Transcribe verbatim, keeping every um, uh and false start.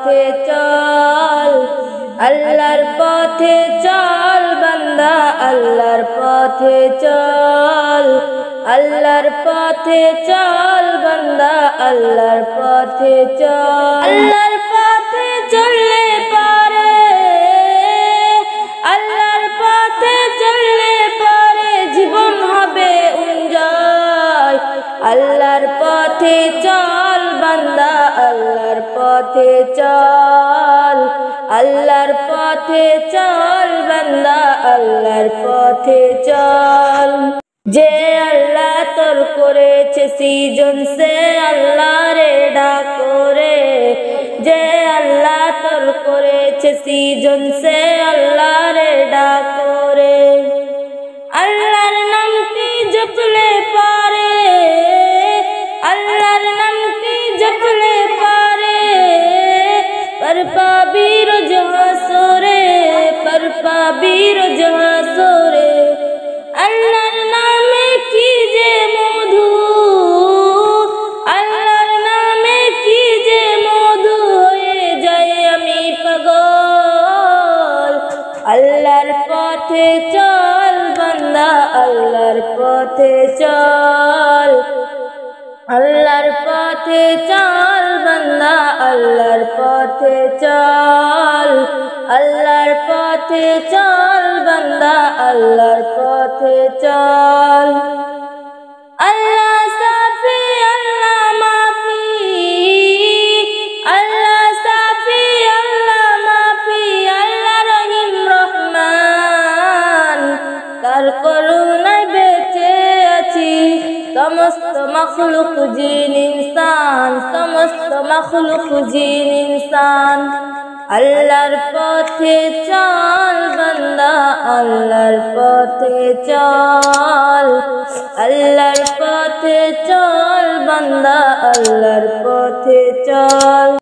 পথে চল আল্লাহর পথে চল বান্দা আল্লাহর পথে চল আল্লাহর পথে চল বান্দা আল্লাহর পথে চল আল্লাহর পথে চললে পারে আল্লাহর পথে চললে পারে জীবন হবে উজ্জ্বল আল্লাহর পথে চল বান্দা আল্লাহর পথে চল আল্লাহর পথে চল বান্দা আল্লাহর পথে চল যে আল্লাহ তোর করেছে সৃজন সে আল্লাহ রে ডাকো রে যে আল্লাহ তোর করেছে সৃজন সে আল্লাহ রে ডাকো রে আল্লাহর নামটি জপলে পারে আল্লাহর নামটি জপলে পারে पर पाबी रोज हासोरे पर पाबी रोज हासोरे अल्लाहर नामे कीजे मधु अल्लाहर नामे कीजे मधु होए जाए आमी पागल अल्लाहर पथे चल बंदा अल्लाहर पथे चल अल्लाहर पथे चल बंदा अल्लाहर पथे चल अल्लाहर पथे चल बंदा अल्लाहर पथे चल अल्लाह साफी अल्लाह माफी अल्लाह साफी अल्लाह माफी अल्लाह रहीम रहमान तार করুণায় বেঁচে আছি समस्त मखलूक जिन इंसान समस्त मखलूक जिन इंसान अल्लाहर पथे चल बंदा अल्लाहर पथे चल अल्लाहर पथे चल बंदा अल्लाहर पथे चल।